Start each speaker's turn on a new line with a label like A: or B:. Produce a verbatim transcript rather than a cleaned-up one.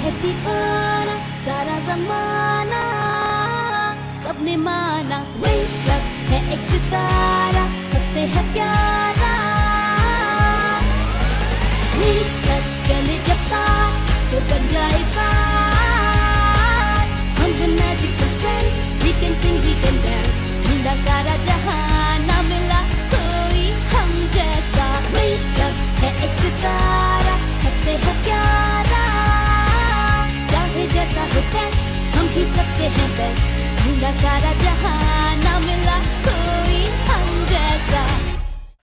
A: है दीवाना सारा जमाना, सबने माना विंग्स क्लब है एक सितारा, सबसे है प्यारा। विंग्स क्लब चले जब साथ तो बन जाएगा